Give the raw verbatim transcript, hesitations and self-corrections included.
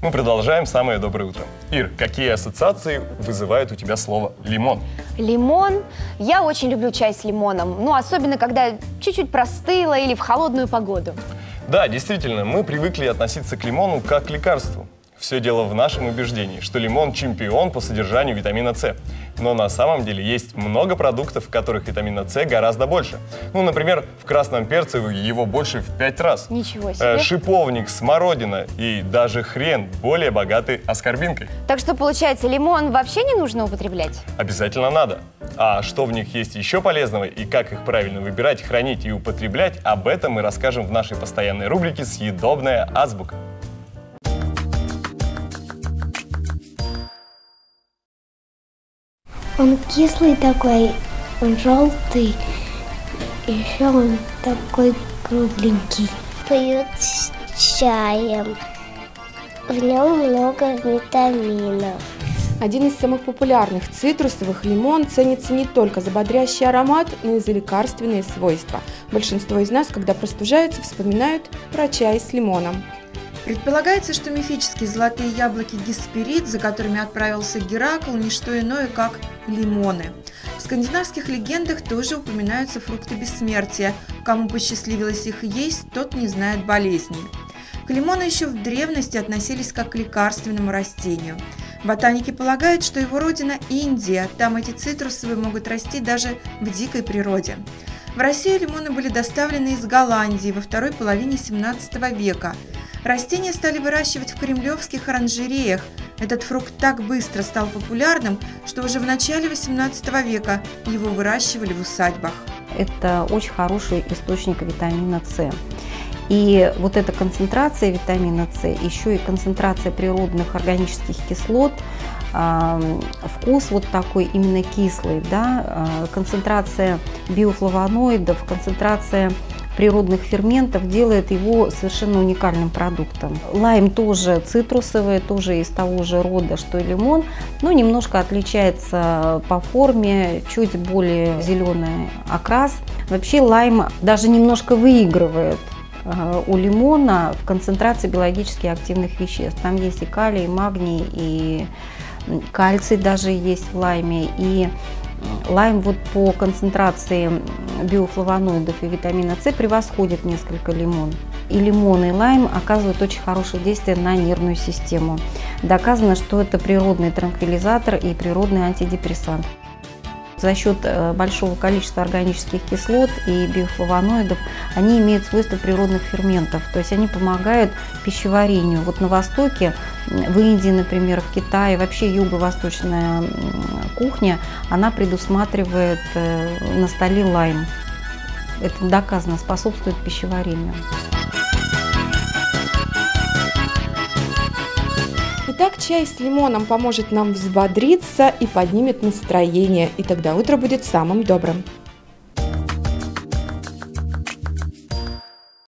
Мы продолжаем «Самое доброе утро». Ир, какие ассоциации вызывает у тебя слово «лимон»? Лимон. Я очень люблю чай с лимоном. Ну, особенно, когда чуть-чуть простыло или в холодную погоду. Да, действительно, мы привыкли относиться к лимону как к лекарству. Все дело в нашем убеждении, что лимон – чемпион по содержанию витамина С. Но на самом деле есть много продуктов, в которых витамина С гораздо больше. Ну, например, в красном перце его больше в пять раз. Ничего себе. Э, шиповник, смородина и даже хрен более богаты аскорбинкой. Так что, получается, лимон вообще не нужно употреблять? Обязательно надо. А что в них есть еще полезного и как их правильно выбирать, хранить и употреблять, об этом мы расскажем в нашей постоянной рубрике «Съедобная азбука». Он кислый такой, он желтый, еще он такой кругленький. Пьют с чаем, в нем много витаминов. Один из самых популярных цитрусовых, лимон, ценится не только за бодрящий аромат, но и за лекарственные свойства. Большинство из нас, когда простужаются, вспоминают про чай с лимоном. Предполагается, что мифические золотые яблоки Гесперид, за которыми отправился Геракл, не что иное, как лимоны. В скандинавских легендах тоже упоминаются фрукты бессмертия. Кому посчастливилось их есть, тот не знает болезней. К лимону еще в древности относились как к лекарственному растению. Ботаники полагают, что его родина – Индия, там эти цитрусовые могут расти даже в дикой природе. В Россию лимоны были доставлены из Голландии во второй половине семнадцатого века. Растения стали выращивать в кремлевских оранжереях. Этот фрукт так быстро стал популярным, что уже в начале восемнадцатого века его выращивали в усадьбах. Это очень хороший источник витамина С. И вот эта концентрация витамина С, еще и концентрация природных органических кислот, э, вкус вот такой именно кислый, да, э, концентрация биофлавоноидов, концентрация природных ферментов делает его совершенно уникальным продуктом. Лайм тоже цитрусовый, тоже из того же рода, что и лимон, но немножко отличается по форме, чуть более зеленый окрас. Вообще лайм даже немножко выигрывает у лимона в концентрации биологически активных веществ. Там есть и калий, и магний, и кальций даже есть в лайме. И лайм вот по концентрации биофлавоноидов и витамина С превосходит несколько лимон. И лимон, и лайм оказывают очень хорошее действие на нервную систему. Доказано, что это природный транквилизатор и природный антидепрессант. За счет большого количества органических кислот и биофлавоноидов они имеют свойства природных ферментов, то есть они помогают пищеварению. Вот на Востоке, в Индии, например, в Китае, вообще юго-восточная кухня, она предусматривает на столе лайм. Это доказано, способствует пищеварению. Итак, чай с лимоном поможет нам взбодриться и поднимет настроение, и тогда утро будет самым добрым.